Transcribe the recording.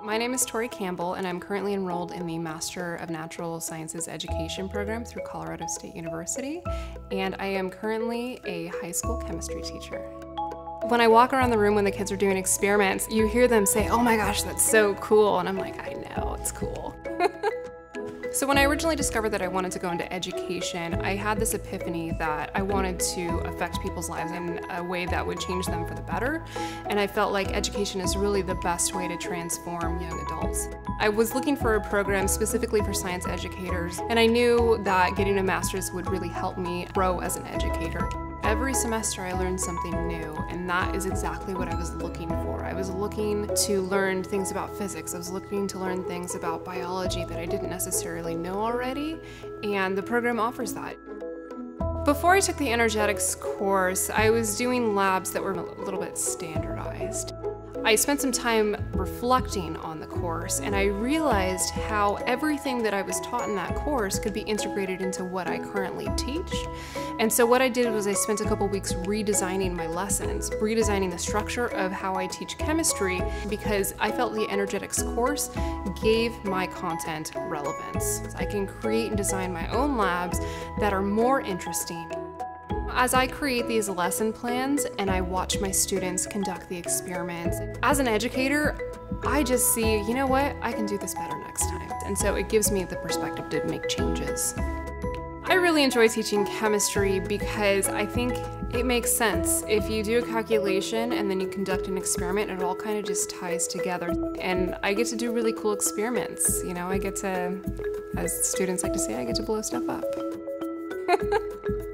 My name is Tori Campbell, and I'm currently enrolled in the Master of Natural Sciences Education program through Colorado State University, and I am currently a high school chemistry teacher. When I walk around the room when the kids are doing experiments, you hear them say, "Oh my gosh, that's so cool," and I'm like, I know, it's cool. So when I originally discovered that I wanted to go into education, I had this epiphany that I wanted to affect people's lives in a way that would change them for the better, and I felt like education is really the best way to transform young adults. I was looking for a program specifically for science educators, and I knew that getting a master's would really help me grow as an educator. Every semester I learned something new, and that is exactly what I was looking for. I was looking to learn things about physics. I was looking to learn things about biology that I didn't necessarily know already, and the program offers that. Before I took the energetics course, I was doing labs that were a little bit standardized. I spent some time reflecting on the course, and I realized how everything that I was taught in that course could be integrated into what I currently teach. And so what I did was I spent a couple weeks redesigning my lessons, redesigning the structure of how I teach chemistry, because I felt the energetics course gave my content relevance. I can create and design my own labs that are more interesting. As I create these lesson plans and I watch my students conduct the experiments, as an educator, I just see, you know what, I can do this better next time. And so it gives me the perspective to make changes. I really enjoy teaching chemistry because I think it makes sense. If you do a calculation and then you conduct an experiment, it all kind of just ties together. And I get to do really cool experiments. You know, I get to, as students like to say, I get to blow stuff up.